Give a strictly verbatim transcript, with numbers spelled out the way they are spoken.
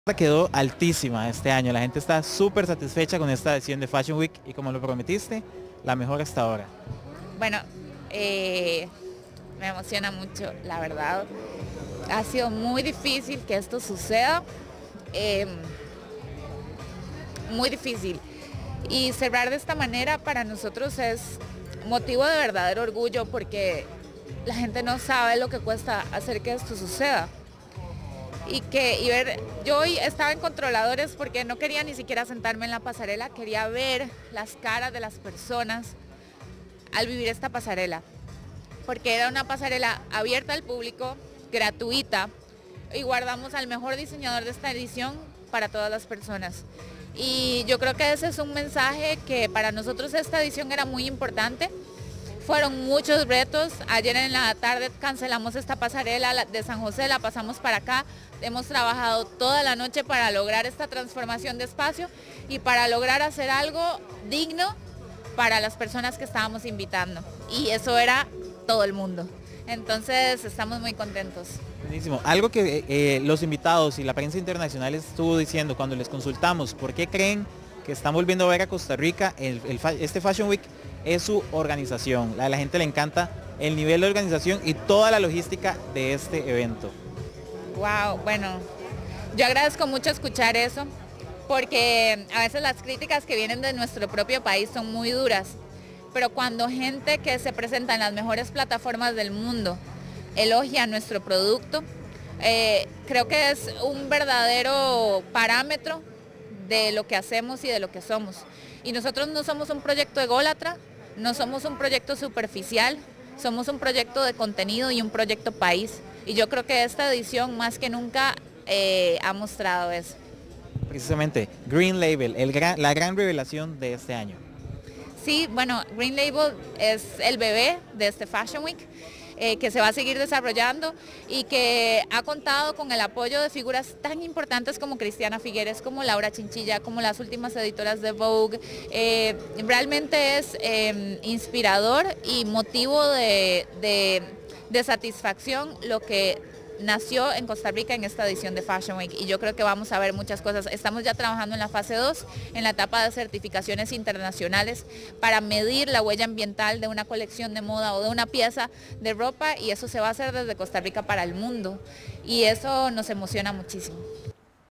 Quedó altísima este año, la gente está súper satisfecha con esta edición de Fashion Week y como lo prometiste, la mejor hasta ahora. Bueno, eh, me emociona mucho, la verdad. Ha sido muy difícil que esto suceda, eh, muy difícil. Y cerrar de esta manera para nosotros es motivo de verdadero orgullo porque la gente no sabe lo que cuesta hacer que esto suceda. Y que y ver, yo hoy estaba en controladores porque no quería ni siquiera sentarme en la pasarela, quería ver las caras de las personas al vivir esta pasarela, porque era una pasarela abierta al público, gratuita, y guardamos al mejor diseñador de esta edición para todas las personas. Y yo creo que ese es un mensaje que para nosotros esta edición era muy importante. Fueron muchos retos, ayer en la tarde cancelamos esta pasarela de San José, la pasamos para acá, hemos trabajado toda la noche para lograr esta transformación de espacio y para lograr hacer algo digno para las personas que estábamos invitando, y eso era todo el mundo, entonces estamos muy contentos. Buenísimo. Algo que eh, los invitados y la prensa internacional estuvo diciendo cuando les consultamos por qué creen que están volviendo a ver a Costa Rica el, el, este Fashion Week es su organización. A la gente le encanta el nivel de organización y toda la logística de este evento. Wow, bueno, yo agradezco mucho escuchar eso, porque a veces las críticas que vienen de nuestro propio país son muy duras, pero cuando gente que se presenta en las mejores plataformas del mundo elogia nuestro producto, eh, creo que es un verdadero parámetro de lo que hacemos y de lo que somos. Y nosotros no somos un proyecto ególatra, no somos un proyecto superficial, somos un proyecto de contenido y un proyecto país. Y yo creo que esta edición más que nunca eh, ha mostrado eso. Precisamente, Green Label, el gran, la gran revelación de este año. Sí, bueno, Green Label es el bebé de este Fashion Week, eh, que se va a seguir desarrollando y que ha contado con el apoyo de figuras tan importantes como Cristiana Figueres, como Laura Chinchilla, como las últimas editoras de Vogue. Eh, realmente es eh, inspirador y motivo de, de, de satisfacción lo que nació en Costa Rica en esta edición de Fashion Week, y yo creo que vamos a ver muchas cosas. Estamos ya trabajando en la fase dos, en la etapa de certificaciones internacionales para medir la huella ambiental de una colección de moda o de una pieza de ropa, y eso se va a hacer desde Costa Rica para el mundo, y eso nos emociona muchísimo.